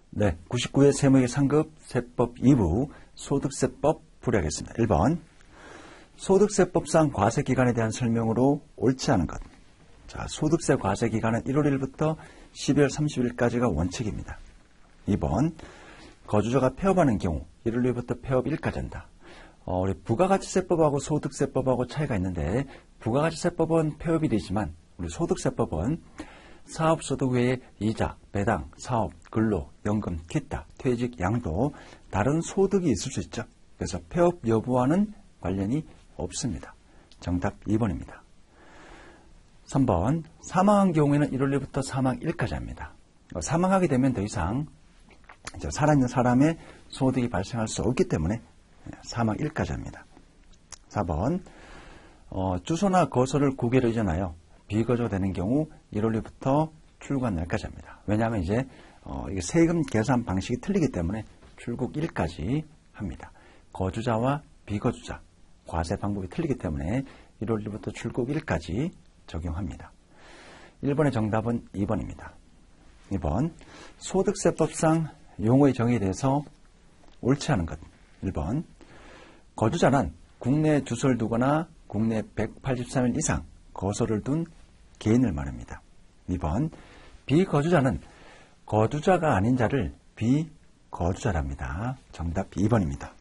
네, 99회 세무의 상급 세법 2부 소득세법 풀이하겠습니다. 1번 소득세법상 과세기간에 대한 설명으로 옳지 않은 것. 자, 소득세 과세기간은 1월 1일부터 12월 30일까지가 원칙입니다. 2번 거주자가 폐업하는 경우 1월 1일부터 폐업일까지 한다. 우리 부가가치세법하고 소득세법하고 차이가 있는데 부가가치세법은 폐업일이지만 우리 소득세법은 사업소득 외에 이자, 배당, 사업, 근로, 연금, 기타, 퇴직, 양도, 다른 소득이 있을 수 있죠. 그래서 폐업 여부와는 관련이 없습니다. 정답 2번입니다. 3번 사망한 경우에는 1월 1일부터 사망일까지 합니다. 사망하게 되면 더 이상 살아있는 사람의 소득이 발생할 수 없기 때문에 사망일까지 합니다. 4번 주소나 거소를 국외로 이전하여 비거주가 되는 경우 1월 1일부터 출국한 날까지 합니다. 왜냐하면 이제 이게 세금 계산 방식이 틀리기 때문에 출국일까지 합니다. 거주자와 비거주자 과세 방법이 틀리기 때문에 1월 1일부터 출국일까지 적용합니다. 1번의 정답은 2번입니다. 2번 소득세법상 용어의 정의에 대해서 옳지 않은 것. 1번 거주자는 국내 주소를 두거나 국내 183일 이상 거소를 둔 개인을 말합니다. 2번 비거주자는 거주자가 아닌 자를 비거주자랍니다. 정답 2번입니다.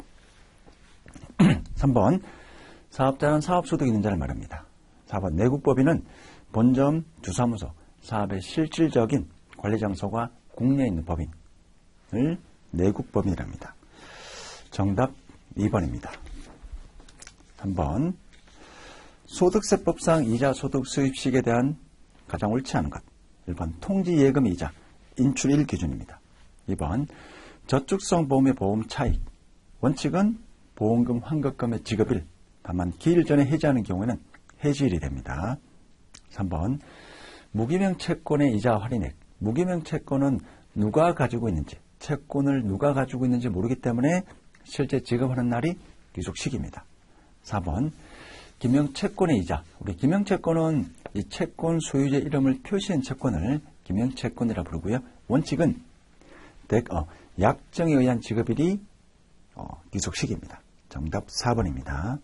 3번 사업자는 사업소득이 있는 자를 말합니다. 4번 내국법인은 본점, 주사무소, 사업의 실질적인 관리장소가 국내에 있는 법인을 내국법인이랍니다. 정답 2번입니다. 3번 소득세법상 이자 소득 수입식에 대한 가장 옳지 않은 것. 1번 통지예금 이자 인출일 기준입니다. 2번 저축성 보험의 보험 차익. 원칙은 보험금 환급금의 지급일, 다만 기일 전에 해지하는 경우에는 해지일이 됩니다. 3번 무기명 채권의 이자 할인액. 무기명 채권은 누가 가지고 있는지, 채권을 누가 가지고 있는지 모르기 때문에 실제 지급하는 날이 귀속식입니다. 4번 기명 채권의 이자. 우리 기명 채권은 이 채권 소유자 이름을 표시한 채권을 기명 채권이라 부르고요. 원칙은 약정에 의한 지급일이 귀속식입니다. 정답 4번입니다.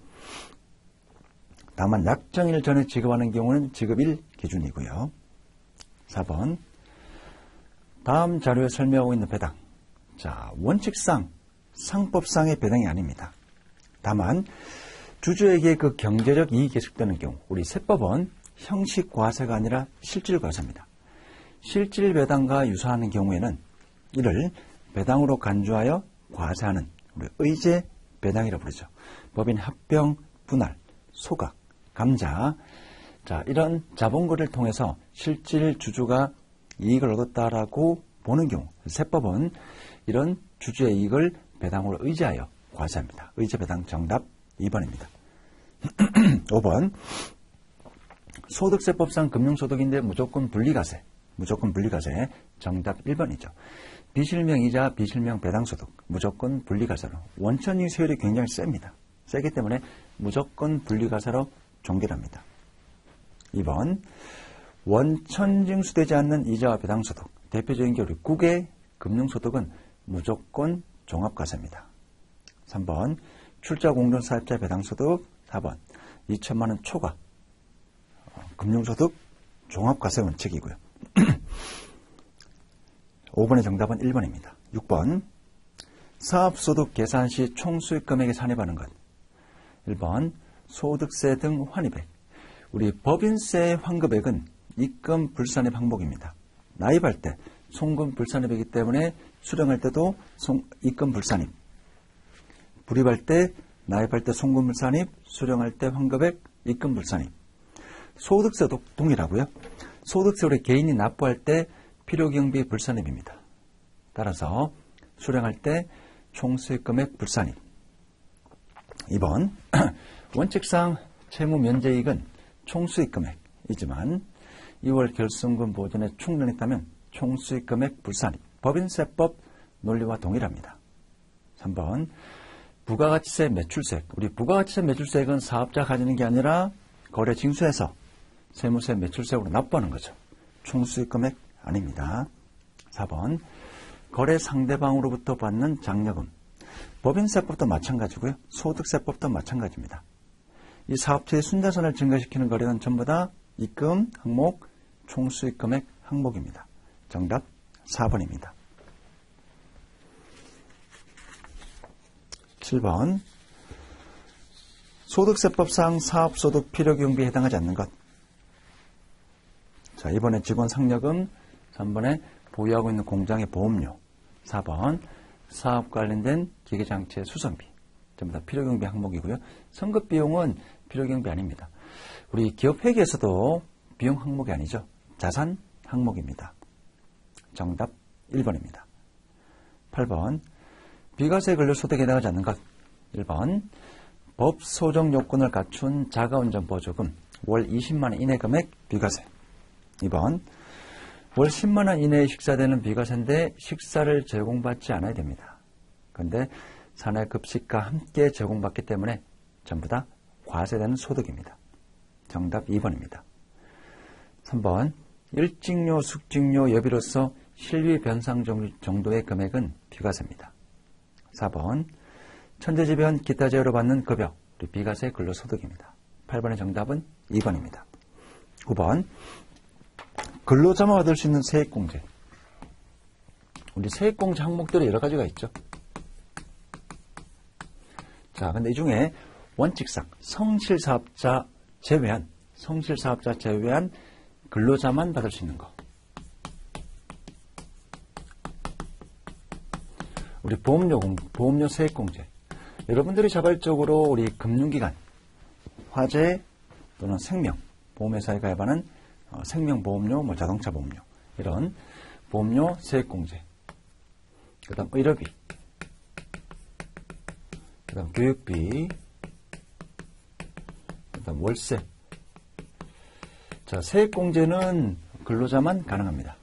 다만 약정일 전에 지급하는 경우는 지급일 기준이고요. 4번 다음 자료에 설명하고 있는 배당. 자, 원칙상 상법상의 배당이 아닙니다. 다만 주주에게 그 경제적 이익이 예측되는 경우 우리 세법은 형식 과세가 아니라 실질 과세입니다. 실질 배당과 유사하는 경우에는 이를 배당으로 간주하여 과세하는 우리 의제 배당이라고 부르죠. 법인 합병, 분할, 소각, 감자. 자, 이런 자본거래를 통해서 실질 주주가 이익을 얻었다라고 보는 경우 세법은 이런 주주의 이익을 배당으로 의지하여 과세합니다. 의제 배당 정답 2번입니다. 5번 소득세법상 금융소득인데 무조건 분리과세. 무조건 분리과세 정답 1번이죠. 비실명이자 비실명 배당소득 무조건 분리과세로 원천이익 세율이 굉장히 셉니다. 세기 때문에 무조건 분리과세로 종결합니다. 2번 원천징수되지 않는 이자와 배당소득 대표적인 게 우리 국외 금융소득은 무조건 종합과세입니다. 3번 출자공동사업자 배당소득. 4번 2천만 원 초과 금융소득 종합과세 원칙이고요. 5번의 정답은 1번입니다. 6번 사업소득 계산 시 총수익금액에 산입하는 것. 1번 소득세 등 환입액. 우리 법인세 환급액은 입금 불산입 항목입니다. 납입할 때 송금 불산입이기 때문에 수령할 때도 입금 불산입. 불입할 때 납입할 때 송금 불산입, 수령할 때 환급액, 입금 불산입. 소득세도 동일하고요. 소득세 우리 개인이 납부할 때 필요경비 불산입입니다. 따라서 수령할 때 총수익금액 불산입. 2번 원칙상 채무 면제이익은 총수익금액이지만 2월 결승금 보전에 충당했다면 총수익금액 불산입. 법인세법 논리와 동일합니다. 3번 부가가치세 매출세액. 우리 부가가치세 매출세액은 사업자가 가지는 게 아니라 거래 징수해서 세무세 매출세액으로 납부하는 거죠. 총수익금액 아닙니다. 4번 거래 상대방으로부터 받는 장려금. 법인세법도 마찬가지고요. 소득세법도 마찬가지입니다. 이 사업체의 순자산을 증가시키는 거래는 전부 다 입금 항목, 총수익금액 항목입니다. 정답 4번입니다. 7번. 소득세법상 사업소득 필요경비에 해당하지 않는 것. 자, 2번에 직원 상여금, 3번에 보유하고 있는 공장의 보험료, 4번 사업 관련된 기계장치의 수선비. 전부 다 필요경비 항목이고요. 선급비용은 필요경비 아닙니다. 우리 기업회계에서도 비용 항목이 아니죠. 자산 항목입니다. 정답 1번입니다. 8번. 비과세 근로소득에 해당하지 않는 것. 1번. 법 소정 요건을 갖춘 자가운전 보조금 월 20만원 이내 금액 비과세. 2번. 월 10만원 이내에 식사되는 비과세인데 식사를 제공받지 않아야 됩니다. 그런데 사내급식과 함께 제공받기 때문에 전부 다 과세되는 소득입니다. 정답 2번입니다. 3번. 일직료, 숙직료, 여비로서 실비 변상 정도의 금액은 비과세입니다. 4번. 천재지변, 기타 제어로 받는 급여, 우리 비과세 근로소득입니다. 8번의 정답은 2번입니다. 9번. 근로자만 받을 수 있는 세액공제. 우리 세액공제 항목들이 여러 가지가 있죠. 자, 근데 이 중에 원칙상 성실사업자 제외한 근로자만 받을 수 있는 거. 우리 보험료 세액공제. 여러분들이 자발적으로 우리 금융기관, 화재 또는 생명, 보험회사에 가입하는 생명보험료, 자동차 보험료, 이런 보험료 세액공제. 그 다음 의료비, 그 다음 교육비, 그 다음 월세. 자, 세액공제는 근로자만 가능합니다.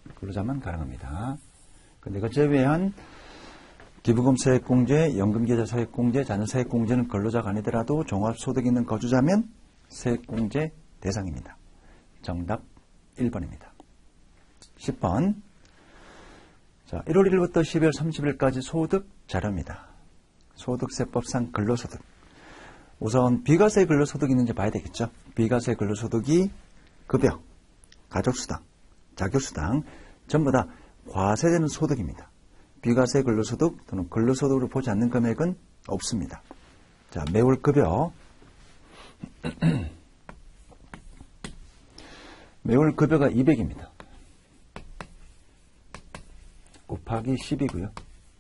근데 그 제외한 기부금 세액공제, 연금계좌 세액공제, 자녀 세액공제는 근로자가 아니더라도 종합소득 있는 거주자면 세액공제 대상입니다. 정답 1번입니다. 10번. 자, 1월 1일부터 12월 30일까지 소득 자료입니다. 소득세법상 근로소득. 우선 비과세 근로소득이 있는지 봐야 되겠죠. 비과세 근로소득이 급여, 가족수당, 자격수당 전부 다 과세되는 소득입니다. 비과세 근로소득 또는 근로소득으로 보지 않는 금액은 없습니다. 자, 매월 급여. 매월 급여가 200입니다. 곱하기 10이고요.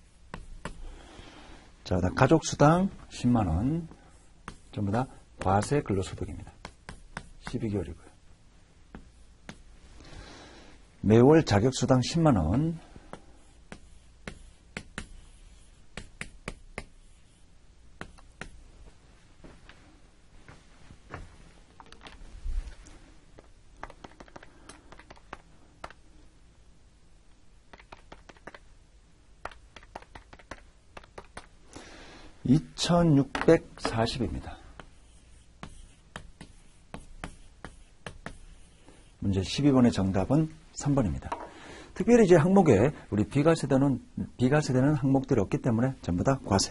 자, 가족수당 10만원. 전부 다 과세 근로소득입니다. 12개월이고요. 매월 자격수당 10만원. (2640입니다) 문제 12번의 정답은 3번입니다. 특별히 이제 항목에 우리 비과세되는 항목들이 없기 때문에 전부 다 과세.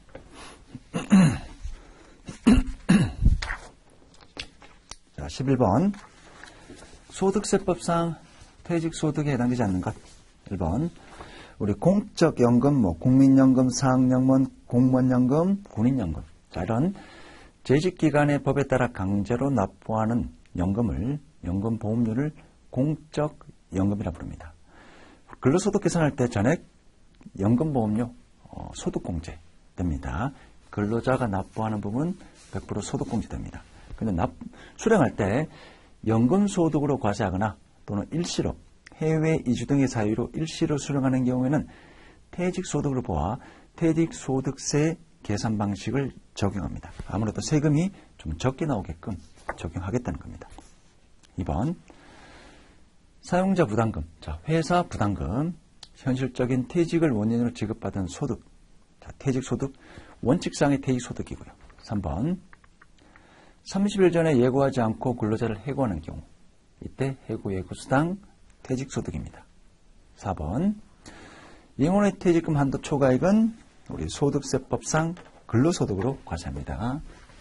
자, 11번. 소득세법상 퇴직소득에 해당되지 않는 것. 1번. 우리 공적연금, 국민연금, 사학연금, 공무원연금, 군인연금. 자, 이런 재직기간의 법에 따라 강제로 납부하는 연금을, 연금보험료를 공적연금이라고 부릅니다. 근로소득 계산할 때 전액 연금보험료 소득공제 됩니다. 근로자가 납부하는 부분 100% 소득공제됩니다. 근데 수령할 때 연금소득으로 과세하거나 또는 일시로 해외 이주 등의 사유로 일시로 수령하는 경우에는 퇴직소득으로 보아 퇴직소득세 계산 방식을 적용합니다. 아무래도 세금이 좀 적게 나오게끔 적용하겠다는 겁니다. 2번. 사용자 부담금. 자, 회사 부담금. 현실적인 퇴직을 원인으로 지급받은 소득. 자, 퇴직소득. 원칙상의 퇴직소득이고요. 3번. 30일 전에 예고하지 않고 근로자를 해고하는 경우. 이때 해고 예고수당 퇴직소득입니다. 4번. 임원의 퇴직금 한도 초과액은 우리 소득세법상 근로소득으로 과세합니다.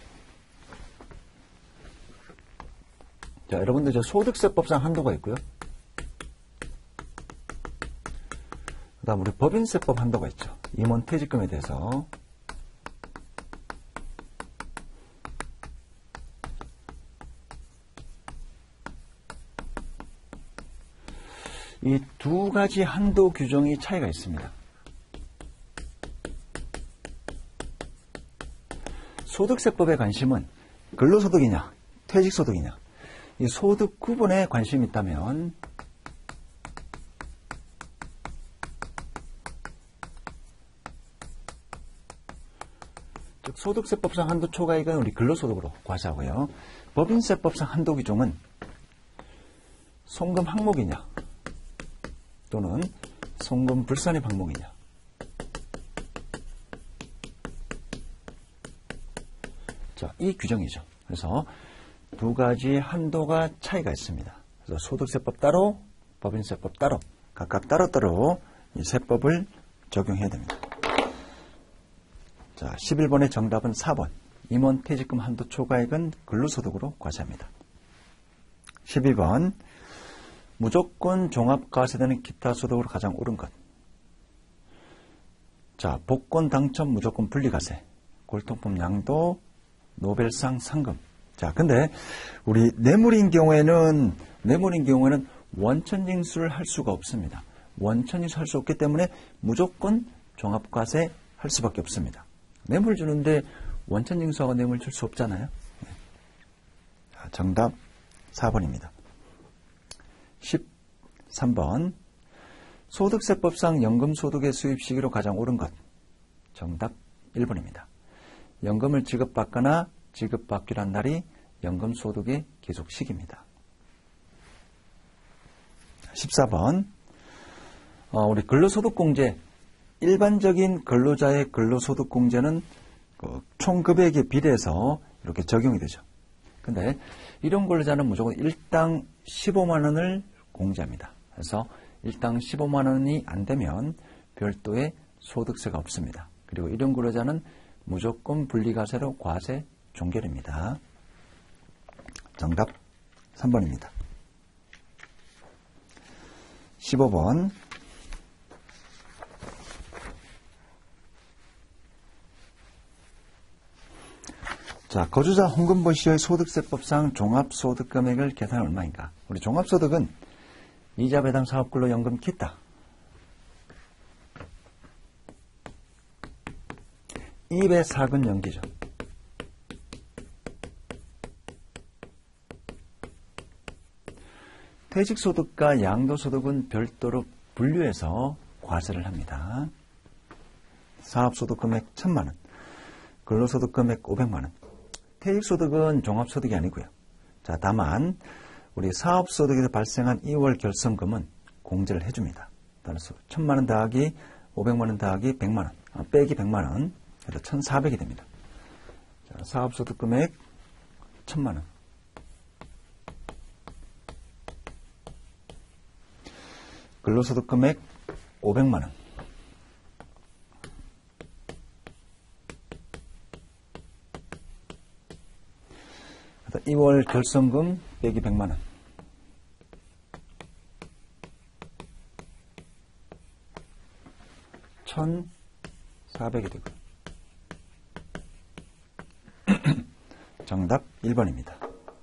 자, 여러분들 저 소득세법상 한도가 있고요. 그 다음 우리 법인세법 한도가 있죠. 임원 퇴직금에 대해서. 이 두 가지 한도 규정이 차이가 있습니다. 소득세법의 관심은 근로소득이냐, 퇴직소득이냐, 이 소득 구분에 관심이 있다면 즉 소득세법상 한도 초과액은 우리 근로소득으로 과세하고요. 법인세법상 한도 규정은 송금 항목이냐 또는 송금 불산입 항목이냐, 자, 이 규정이죠. 그래서 두 가지 한도가 차이가 있습니다. 그래서 소득세법 따로, 법인세법 따로, 각각 따로따로 이 세법을 적용해야 됩니다. 자, 11번의 정답은 4번. 임원 퇴직금 한도 초과액은 근로소득으로 과세합니다. 12번. 무조건 종합과세되는 기타 소득으로 가장 옳은 것. 자, 복권 당첨 무조건 분리과세, 골동품 양도, 노벨상 상금. 자, 근데 우리 뇌물인 경우에는 원천징수를 할 수가 없습니다. 원천징수 할 수 없기 때문에 무조건 종합과세 할 수밖에 없습니다. 뇌물 주는데 원천징수하고 뇌물 줄 수 없잖아요. 네. 자, 정답 4번입니다. 13번. 소득세법상 연금소득의 수입 시기로 가장 옳은 것. 정답 1번입니다. 연금을 지급받거나 지급받기로 한 날이 연금소득의 기속 시기입니다. 14번. 우리 근로소득공제, 일반적인 근로자의 근로소득공제는 총급액에 비례해서 이렇게 적용이 되죠. 근데 이런 근로자는 무조건 일당 15만 원을 공제합니다. 그래서 일당 15만 원이 안 되면 별도의 소득세가 없습니다. 그리고 이런 근로자는 무조건 분리과세로 과세 종결입니다. 정답 3번입니다. 15번. 자, 거주자 홍금보 씨의 소득세법상 종합소득금액을 계산하면 얼마인가? 우리 종합소득은 이자 배당 사업근로 연금 기타, 입의 사근 연기죠. 퇴직소득과 양도소득은 별도로 분류해서 과세를 합니다. 사업소득 금액 1,000만 원, 근로소득 금액 500만 원. 퇴직소득은 종합소득이 아니고요. 자, 다만 우리 사업소득에서 발생한 2월 결성금은 공제를 해줍니다. 따라서 1,000만 원 더하기 500만 원 더하기 100만 원, 빼기 100만 원, 그래서 1,400이 됩니다. 자, 사업소득 금액 1,000만 원. 근로소득 금액 500만 원. 2월 결성금 빼기 100만 원. $1,400이 되고. 정답 1번입니다.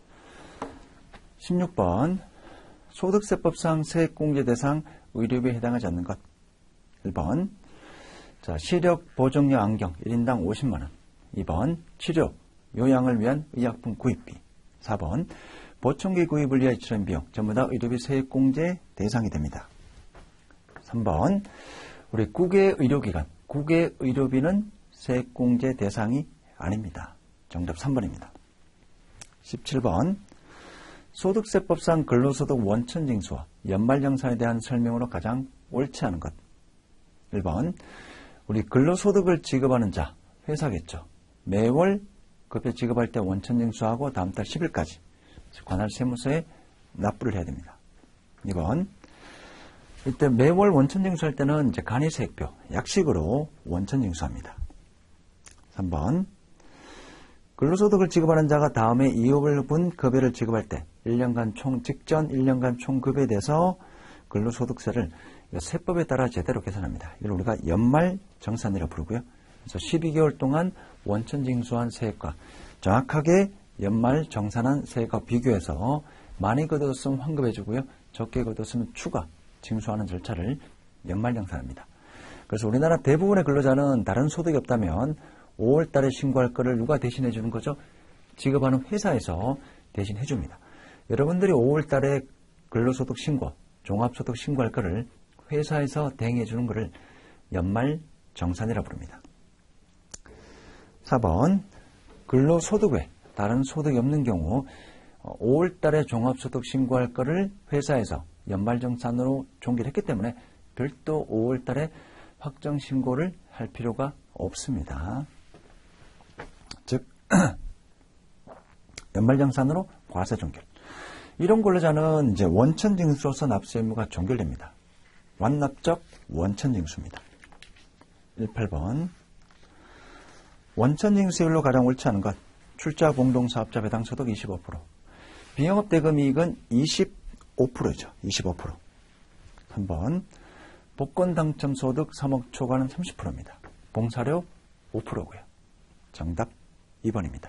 16번. 소득세법상 세액공제 대상 의료비에 해당하지 않는 것. 1번. 자, 시력 보정료 안경 1인당 50만 원. 2번. 치료, 요양을 위한 의약품 구입비. 4번. 보청기 구입을 위해 치른 비용. 전부 다 의료비 세액공제 대상이 됩니다. 3번. 우리 국외 의료기관, 국외 의료비는 세액공제 대상이 아닙니다. 정답 3번입니다. 17번. 소득세법상 근로소득 원천징수와 연말정산에 대한 설명으로 가장 옳지 않은 것. 1번. 우리 근로소득을 지급하는 자, 회사겠죠. 매월 급여 지급할 때 원천징수하고 다음 달 10일까지 관할 세무서에 납부를 해야 됩니다. 2번. 이때 매월 원천징수할 때는 이제 간이세액표, 약식으로 원천징수합니다. 3번. 근로소득을 지급하는 자가 다음에 이업을 분 급여를 지급할 때 1년간 직전 1년간 총급여에 대해서 근로소득세를 세법에 따라 제대로 계산합니다. 이걸 우리가 연말정산이라고 부르고요. 그래서 12개월 동안 원천징수한 세액과 정확하게 연말정산한 세액과 비교해서 많이 거뒀으면 환급해주고요. 적게 거뒀으면 추가 징수하는 절차를 연말정산합니다. 그래서 우리나라 대부분의 근로자는 다른 소득이 없다면 5월 달에 신고할 거를 누가 대신해 주는 거죠? 지급하는 회사에서 대신해 줍니다. 여러분들이 5월 달에 근로소득 신고, 종합소득 신고할 거를 회사에서 대행해 주는 거를 연말정산이라고 부릅니다. 4번. 근로소득 외 다른 소득이 없는 경우 5월 달에 종합소득 신고할 거를 회사에서 연말정산으로 종기를 했기 때문에 별도 5월 달에 확정 신고를 할 필요가 없습니다. 즉 연말정산으로 과세 종결. 이런 근로자는 이제 원천징수로서 납세 의무가 종결됩니다. 완납적 원천징수입니다. 18번. 원천징수율로 가장 옳지 않은 것. 출자 공동사업자 배당 소득 25%. 비영업 대금 이익은 25%죠. 25%. 3번. 복권 당첨 소득 3억 초과는 30%입니다. 봉사료 5%고요. 정답 2번입니다.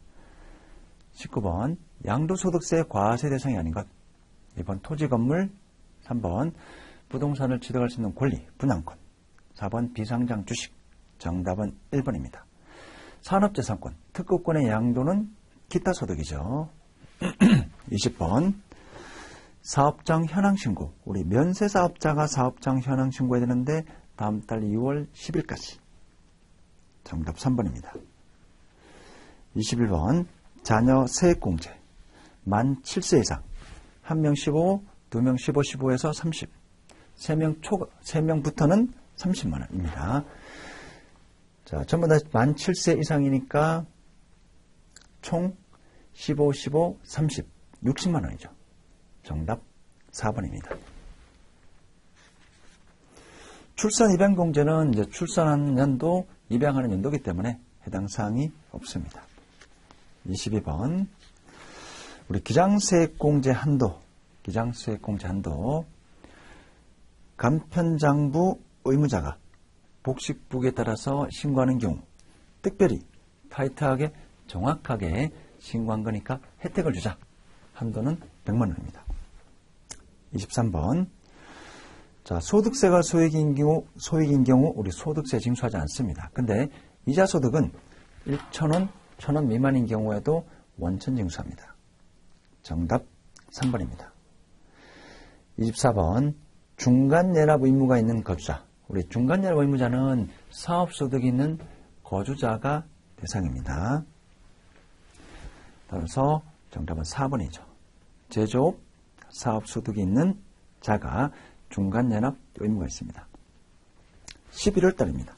19번. 양도소득세 과세 대상이 아닌 것. 2번. 토지 건물. 3번. 부동산을 취득할 수 있는 권리, 분양권. 4번. 비상장 주식. 정답은 1번입니다. 산업재산권, 특허권의 양도는 기타 소득이죠. 20번. 사업장 현황 신고. 우리 면세사업자가 사업장 현황 신고해야 되는데 다음 달 2월 10일까지. 정답 3번입니다. 21번. 자녀 세액공제. 만 7세 이상. 1명 15, 2명 15, 15에서 30. 3명부터는 30만 원입니다. 자, 전부 다 만 7세 이상이니까 총 15, 15, 30, 60만 원이죠. 정답 4번입니다. 출산 입양공제는 이제 출산하는 연도, 입양하는 연도이기 때문에 해당 사항이 없습니다. 22번. 우리 기장세액공제 한도, 간편장부 의무자가 복식북에 따라서 신고하는 경우 특별히 타이트하게 정확하게 신고한 거니까 혜택을 주자. 한도는 100만 원입니다. 23번. 자, 소득세가 소액인 경우 우리 소득세 징수하지 않습니다. 근데 이자소득은 1,000원, 1,000원 미만인 경우에도 원천 징수합니다. 정답 3번입니다. 24번. 중간연합 의무가 있는 거주자. 우리 중간연합 의무자는 사업소득이 있는 거주자가 대상입니다. 따라서 정답은 4번이죠. 제조업 사업소득이 있는 자가 중간연합 의무가 있습니다. 11월 달입니다.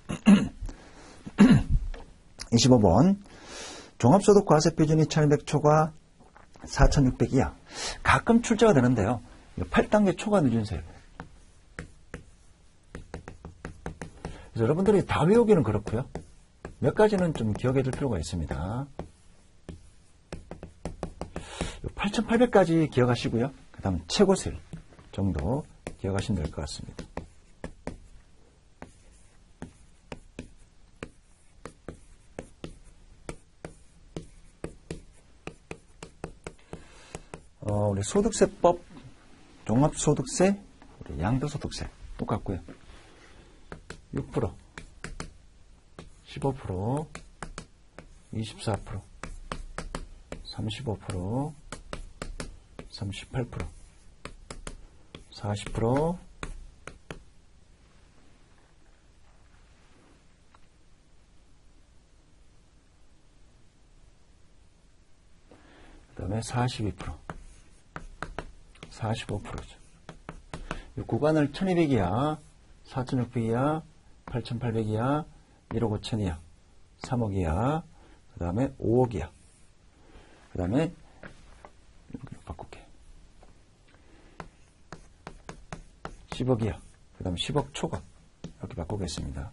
25번. 종합소득 과세 표준이 1200 초과 4600 이하. 가끔 출제가 되는데요. 8단계 초과 누진세율. 그래서 여러분들이 다 외우기는 그렇고요. 몇 가지는 좀 기억해 둘 필요가 있습니다. 8,800까지 기억하시고요. 그 다음 최고세율 정도 기억하시면 될 것 같습니다. 우리 소득세법, 종합소득세, 우리 양도소득세 똑같고요. 6%, 15%, 24%, 35%, 38%, 40%, 그 다음에 42%, 45%죠. 이 구간을 1200 이하, 4600 이하, 8800 이하, 1억 5천 이하, 3억 이하, 그 다음에 5억 이하, 그 다음에 바꿀게. 10억 이하, 그 다음에 10억 초과 이렇게 바꾸겠습니다.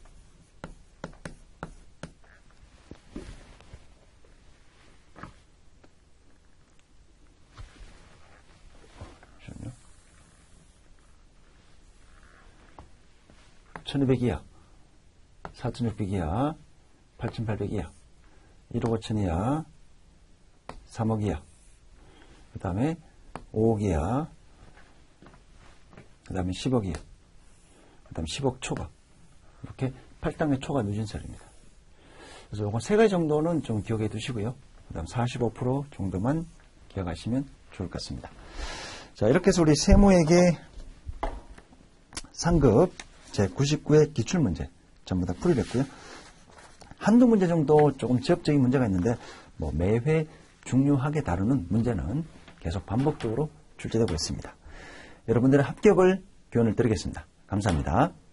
잠시만요. 1200 이하, 4600 이하, 8800 이하, 1억 5천 이하, 3억 이하, 그 다음에 5억 이하, 그 다음에 10억 이하, 그 다음에 10억 초과. 이렇게 8단계 초과 누진설입니다. 그래서 이건 세 가지 정도는 좀 기억해 두시고요. 그 다음 45% 정도만 기억하시면 좋을 것 같습니다. 자, 이렇게 해서 우리 세무회계 상급 제99회 기출문제 전부 다 풀이됐고요. 한두 문제 정도 조금 지역적인 문제가 있는데 뭐 매회 중요하게 다루는 문제는 계속 반복적으로 출제되고 있습니다. 여러분들의 합격을 기원을 드리겠습니다. 감사합니다.